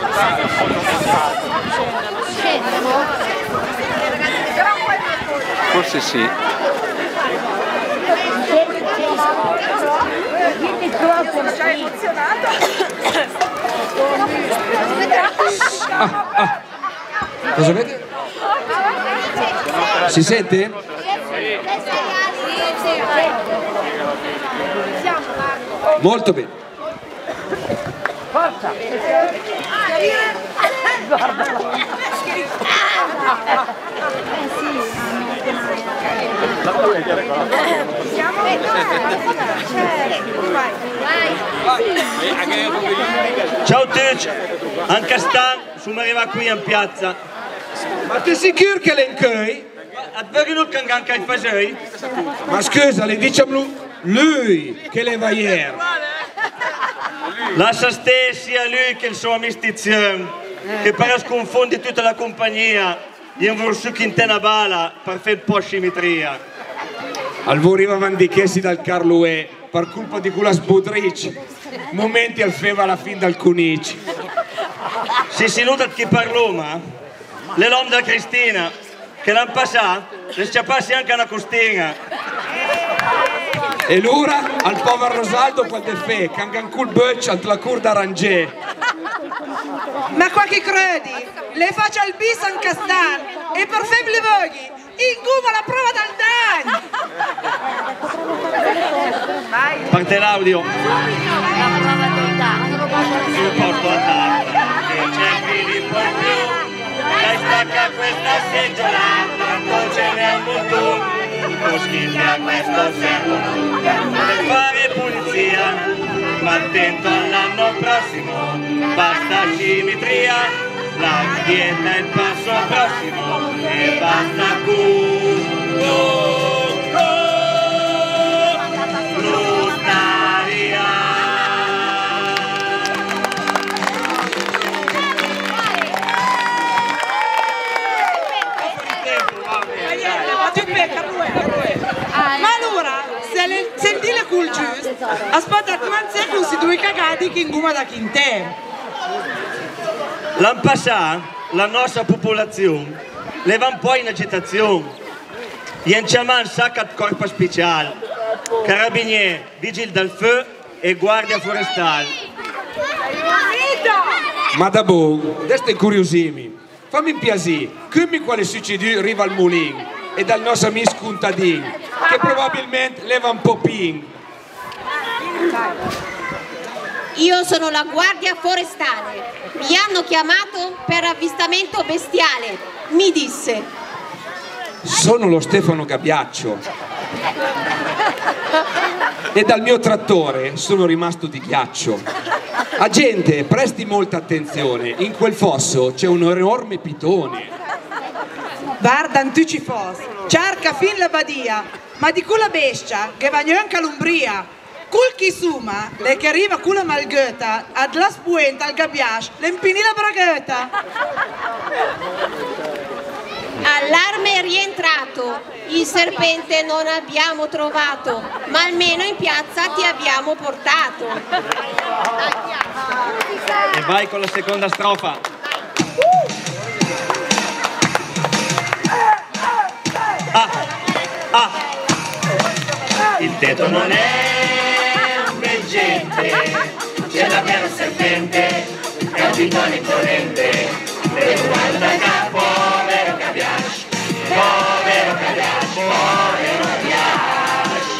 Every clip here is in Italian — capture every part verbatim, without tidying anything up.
Forse sì. Ah, ah. Cosa avete? Si sente? Molto bene. Forza! Ciao Tuc, anche Stan, sono arrivato qui in piazza. Ma ti sicuro che l'è in cui? A te non che anche il fasei? Ma scusa, le diciamo lui che le va ieri. Lascia sia lui che il suo ammistizione, che per sconfondere tutta la compagnia, gli hanno voluto in tena bala per fare un po' scimitria. Al voriva vandichessi dal Carluè, per colpa di quella sbudrici, momenti al feva alla fin dal cunici. Si si nota chi parlò, ma le l'uomo da Cristina, che l'hanno passato, le sciappassi anche una costina. E l'ora al povero Rosaldo quel defè, che anche un cul böccia al la cur d'Arangè. Ma qua chi credi? Le faccio al bis a Castan e per fare le voghi, in guma la prova dal Dan! Parte l'audio. Sul porto a tavola, che c'è Filippo in più, dai stacca questa seggiola, non ce n'è un montone. Moschini a questo servono per fare pulizia, ma attento all'anno prossimo, basta scimitria, la dieta è il passo prossimo e basta culo. Ma allora, se, le, se il deal è cool giusto, aspetta quanti secoli si due cagati che in guma da Quintè. L'anno passato, la nostra popolazione leva un po' in agitazione. Gli chiamano sacca di corpo speciale, carabinieri, vigili del feu e guardia forestale. Ma da buon, adesso incuriosimi. Fammi un piacere, come quale succede riva al mulin e dal nostro amico contadino, che probabilmente leva un po' ping. Io sono la guardia forestale, mi hanno chiamato per avvistamento bestiale, mi disse. Sono lo Stefano Gabbiaccio e dal mio trattore sono rimasto di ghiaccio. Agente, presti molta attenzione, in quel fosso c'è un enorme pitone. Guarda, non tu ci fossi, cerca fin la badia, ma di quella bestia che va anche all'Umbria. Cul chi suma, le che arriva con la malghetta, ad la spuenta al gabbiascio, le impini la braghetta. Allarme è rientrato, il serpente non abbiamo trovato, ma almeno in piazza ti abbiamo portato. E vai con la seconda strofa. Ah, ah. Il tetto non è un veggente, c'è la vera serpente, è un pitone imponente, e guarda che povero Gabbiascio, povero Gabbiascio, povero Gabbiascio.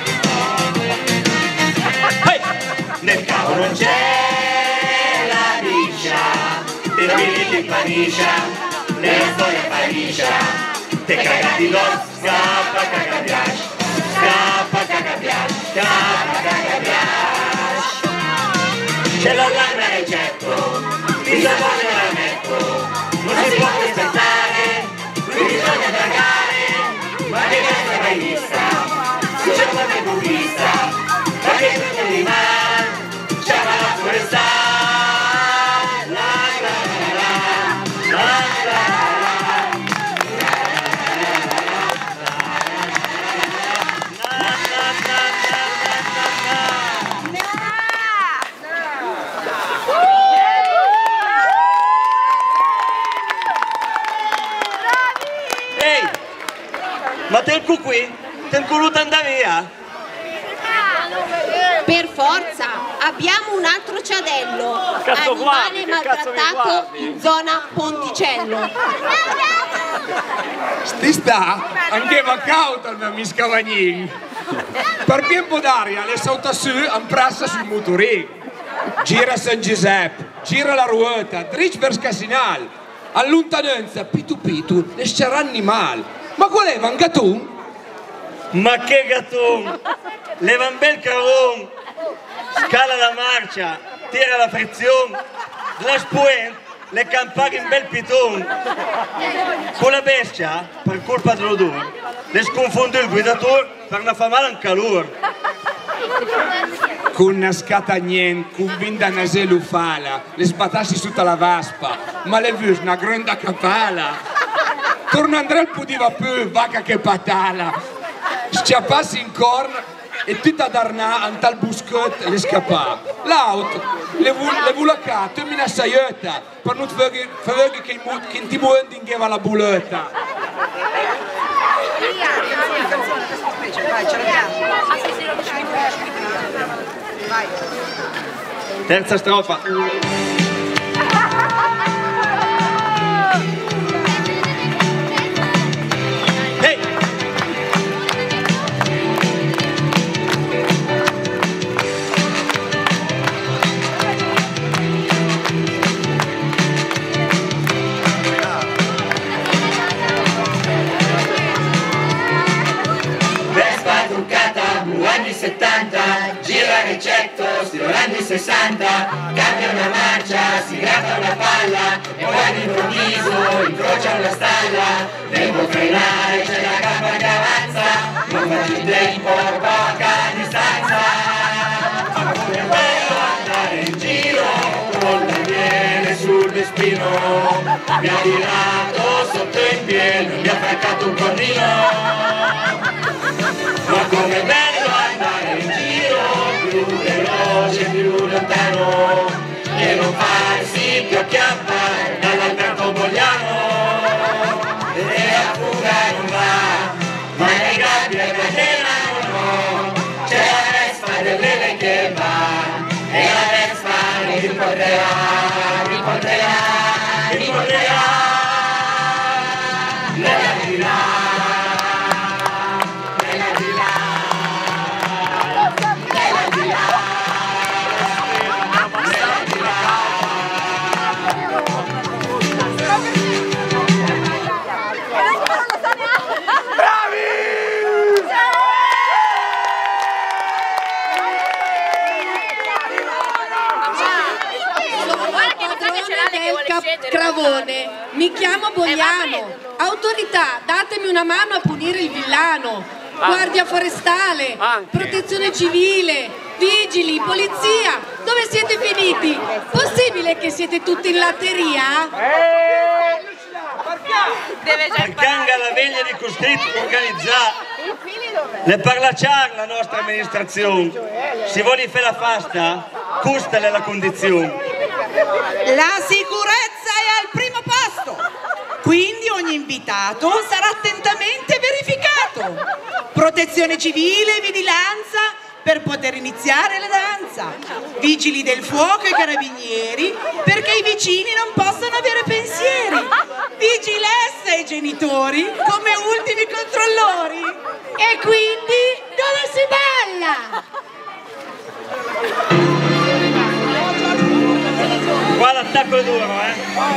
Hey! Nel cavo non c'è la liscia, te figli ti paniscia, nella storia paniscia. Te cagati l'os, scappa cagabiasci, scappa cagabiasci, scappa cagabiasci. C'è l'allarme a recetto, bisogna fare rametto, non si può aspettare, qui bisogna dragare, ma che cazzo vai vista, c'è qualche buddista, ma che tutto di man, c'è la forestale, la la la la la la. Ma te il cu qui? Te il culo andare via? Per forza, abbiamo un altro ciadello, animale maltrattato in zona Ponticello. Sti sta, anche va cauta il mio miscavagnin. Per tempo d'aria, le salta su, amprassa sul motorin. Gira San Giuseppe, gira la ruota, dritto per Scasinal. A lontananza, pitu pitu, le c'era animal. Ma qual è, un gatun? Ma che gatton! Leva un bel cavon, scala la marcia, tira la frizione, la spuente, le campaghe in bel piton. Con la bestia, per colpa dell'odore, le sconfonde il guidatore per una famale in calore. Con una scatagnente, con vinda naselo fala, le sbatassi sotto la vaspa, ma le vus una grande capala. Torna Andrea il pudiva più, vacca che patala. Sciappassi in corna e tutta darnà un tal buscot le scappà. L'auto, le vulacà, tu mi assaietta, per non fare che in ti muondi ingheva la buletta. Terza strofa. Anni settanta, gira recetto, stilo anni sessanta, cambia una marcia, si gratta una palla e poi all'improvviso incrocia una stalla. Devo frenare, c'è la gamba che avanza, non faccio il tempo, poca distanza. Ma come è bello andare in giro, con la miele sul destino. Mi ha tirato sotto in pieno, mi ha attaccato un cornino. Ma come bello andare in giro, più veloce, più lontano, e non farsi più acchiappare dall'alberto bogliano. E a fuga non va, ma nei gabbi e catena no, c'è la Vespa dell'Ele che va, e la Vespa mi riporterà, riporterà, riporterà nella di là. Cravone, mi chiamo Bogliano. Autorità, datemi una mano a punire il villano. Guardia forestale, protezione civile, vigili, polizia, dove siete finiti? Possibile che siete tutti in latteria? Arcanga la veglia di costretti organizzare. Le parla chiaro la nostra amministrazione. Se vuole fare la fasta, costale la condizione. La sicurezza è al primo posto, quindi ogni invitato sarà attentamente verificato. Protezione civile e vigilanza per poter iniziare la danza. Vigili del fuoco e carabinieri perché i vicini non possono avere pensieri. Vigilessa e genitori come ultimi controllori. E quindi dove si balla? Qua l'attacco è duro, eh?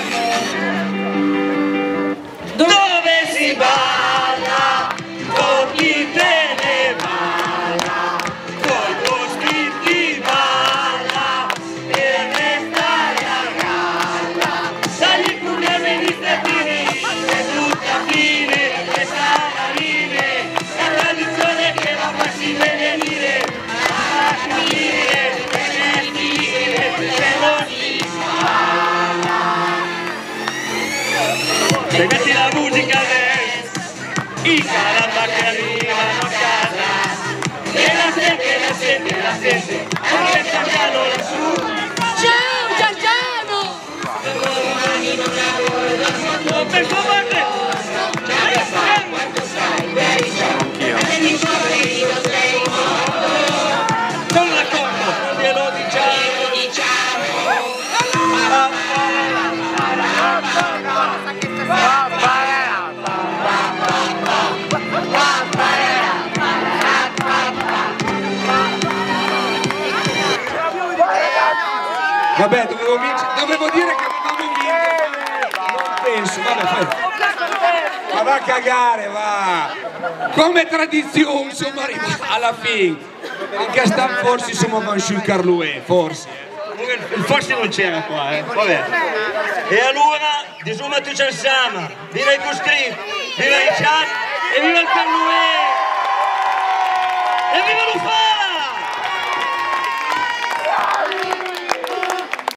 Dove si balla, con chi te ne balla, coi costretti balla, e restare a galla. Dagli pugni amministrativi, è tutta fine, le salarine, la tradizione che va a farsi venire, a capire, per dire, se non si se metti la musica adesso, i caramba che arrivano a casa, e la sente, la sente, la sente, anche il Giangiano lassù. Ciao Giangiano! Non penso a parte! Quanto sai, di Torino sei morto. Non d'accordo, glielo diciamo, Diciamo. Vabbè, dovevo vincere, dovevo dire che dovevo vincere. Non penso, vabbè, fai. Ma va a cagare, va. Come tradizione, insomma, arriva alla fine. Anche a sta forse siamo conosciuti Carlouet, forse. forse non c'era qua, eh. Vabbè. E allora, disuma tu ci siamo. Viva i coscritti, viva i chat e viva il Carlouet! E viva Lufano!